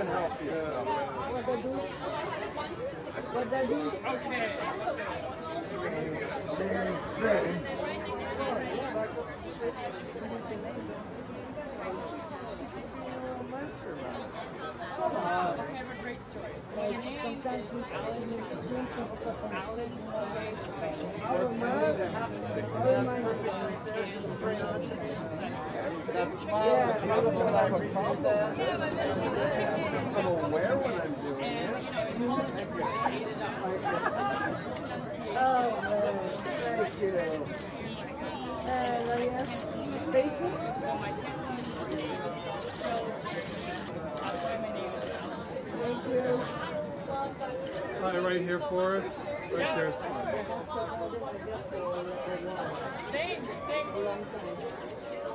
and help yourself. What that do? Okay. I have a great story. Sometimes we What's that? That's fine. Probably don't have a problem. I'm aware when I'm doing it. oh, thank you. Facebook? Thank you. Right here for us. Right there's fine. Thanks.